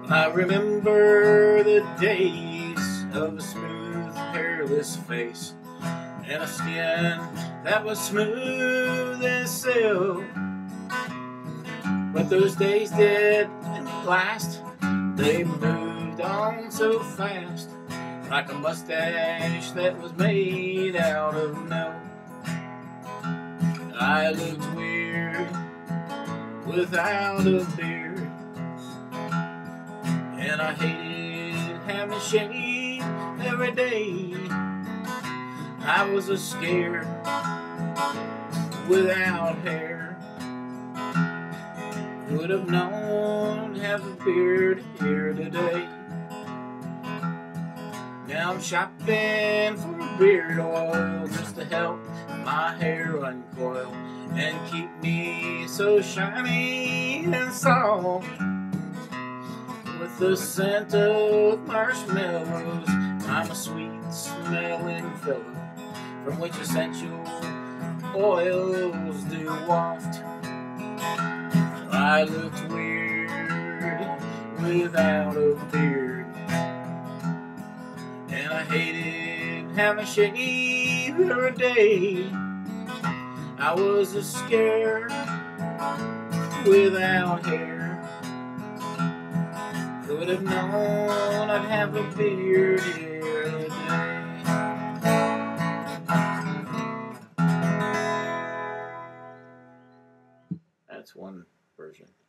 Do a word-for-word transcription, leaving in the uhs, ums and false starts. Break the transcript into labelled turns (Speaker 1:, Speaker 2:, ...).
Speaker 1: I remember the days of a smooth, hairless face and a skin that was smooth as silk. But those days didn't last. They moved on so fast, like a mustache that was made out of milk. I looked weird without a beard, and I hated having shave every day. I was a scared without hair. Would have known to have a beard here today. Now I'm shopping for beard oil just to help my hair uncoil and keep me so shiny and soft. With the scent of marshmallows, I'm a sweet smelling fellow from which essential oils do waft. I looked weird without a beard, and I hated having shave every day. I was a scared without hair. Could have known I'd have a beard here today. That's one version.